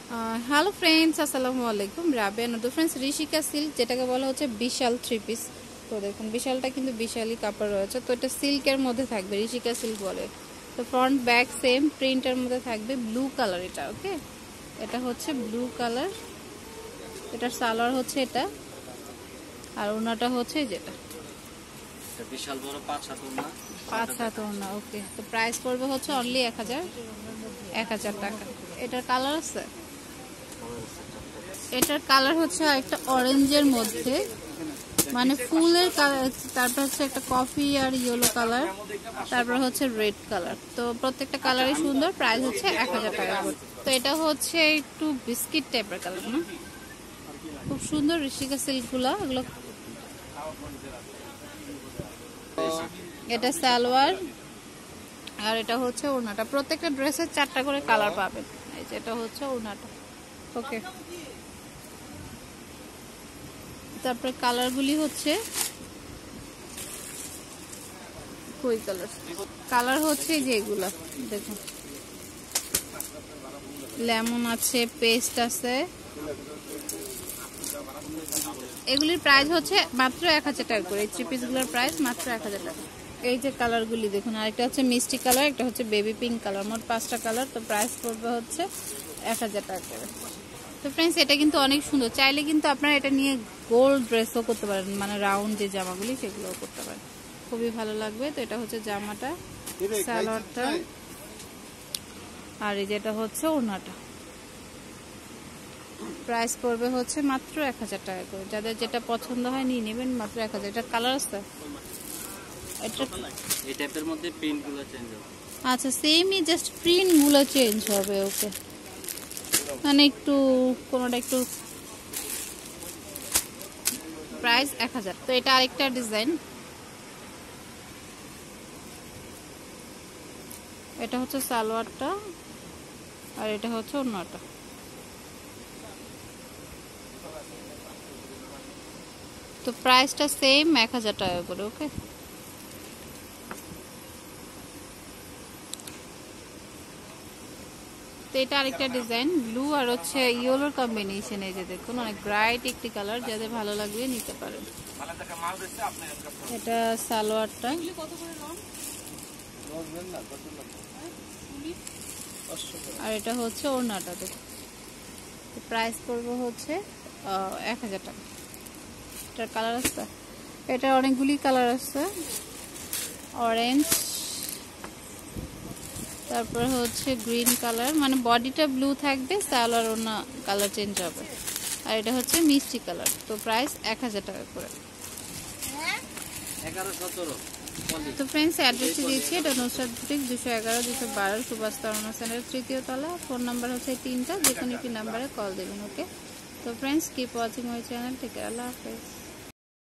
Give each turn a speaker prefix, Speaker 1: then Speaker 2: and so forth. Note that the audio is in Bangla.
Speaker 1: হ্যালো ফ্রেন্ডস, আসসালামু আলাইকুম। রাবেয়া নদু ফ্রেন্ডস, ঋষিকা সিল্ক যেটাকে বলা হচ্ছে বিশাল থ্রি পিস। তো দেখুন বিশালটা কিন্তু বিশালই কাপড় রয়েছে। তো এটা সিল্কের মধ্যে থাকবে, ঋষিকা সিল্ক বলে। তো ফ্রন্ট ব্যাক সেম প্রিন্টের মধ্যে থাকবে, ব্লু কালার এটা। ওকে, এটা হচ্ছে ব্লু কালার। এটার সালোয়ার হচ্ছে এটা, আর ওনাটা হচ্ছে যেটা
Speaker 2: বিশাল বড় 5 হাত ওড়না।
Speaker 1: 5 হাত ওড়না। ওকে, তো প্রাইস পড়বে হচ্ছে অনলি 1000 টাকা। এটার কালার আছে, এটার কালার হচ্ছে একটা অরেঞ্জের মধ্যে, মানে ফুলের কালার। তারপর হচ্ছে একটা কফি আর ইয়েলো কালার, তারপর হচ্ছে রেড কালার। তো প্রত্যেকটা কালারই সুন্দর। প্রাইস হচ্ছে 1000 টাকা করে। তো এটা হচ্ছে একটু বিস্কিট টাইপের কালার না, খুব সুন্দর ঋষিকা সিল্কগুলো এগুলো। এটা সালোয়ার, আর এটা হচ্ছে ওড়নাটা। প্রত্যেকটা ড্রেসের 4টা করে কালার পাবেন। এই যে এটা হচ্ছে ওড়নাটা। ওকে, তারপরে কালারগুলি হচ্ছে কই কালার হচ্ছে যে এগুলা দেখুন, লেমন আছে, পেস্ট আছে। এগুলির প্রাইস হচ্ছে মাত্র 1000 টাকা করে। এই থ্রি পিসগুলোর প্রাইস মাত্র 1000 টাকা। এই যে কালারগুলি দেখুন, আরেকটা হচ্ছে মিষ্টি কালার, একটা হচ্ছে বেবি পিঙ্ক কালার। মোট 5টা কালার। তো প্রাইস পড়বে হচ্ছে 1000 টাকা করে। তো ফ্রেন্ডস, এটা কিন্তু অনেক সুন্দর। চাইলে কিন্তু আপনারা এটা নিয়ে গোল্ড ড্রেসও করতে পারেন, মানে রাউন্ড যে জামাগুলি সেগুলোও করতে পারেন, খুবই ভালো লাগবে। তো এটা হচ্ছে জামাটা, সালোয়ারটা, আর এই যেটা হচ্ছে ওড়নাটা। প্রাইস পড়বে হচ্ছে মাত্র 1000 টাকা করে। যাদের যেটা পছন্দ হয় নিয়ে নেবেন, মাত্র 1000। এটা কালার আছে, এটা
Speaker 2: এই টাইপের মধ্যে প্রিন্টগুলো চেঞ্জ হবে।
Speaker 1: আচ্ছা, সেমই, জাস্ট প্রিন্টগুলো চেঞ্জ হবে। ওকে, মানে একটু কোনোটা একটু। প্রাইস 1000। তো এটা আরেকটা ডিজাইন, এটা হচ্ছে সালোয়ারটা, আর এটা হচ্ছে ওড়নাটা। তো প্রাইসটা সেম 1000 টাকা করে। ওকে, তো এটা আরেকটা ডিজাইন, ব্লু আর হচ্ছে ইয়েলোর কম্বিনেশন। এই যে দেখুন, অনেক ব্রাইট একটি কালার, যাদের ভালো লাগবে নিতে পারেন। এটা সালোয়ারটা, আর এটা হচ্ছে ওড়নাটা। দেখুন, প্রাইস পড়বে হচ্ছে 1000 টাকা। এটার কালার আছে, এটা অনেকগুলি কালার আছে। অরেঞ্জ, তারপরে হচ্ছে গ্রিন কালার, মানে বডিটা ব্লু থাকবে, সালোয়ার ওড়না কালার চেঞ্জ হবে। আর এটা হচ্ছে মিষ্টি কালার। তো প্রাইস 1000 টাকা করে।
Speaker 2: 11-17।
Speaker 1: তো ফ্রেন্ডস, অ্যাড্রেসটি দিয়েছি, এটা নুসরাত বুটিক, 211-212 সুভাষ তারানা সেন্টার, 3য় তলা। ফোন নাম্বার হচ্ছে 3টা, যে কোনো একটি নাম্বারে কল দেবেন। ওকে, তো friends, keep watching my channel. Take care, Allah হাফেজ।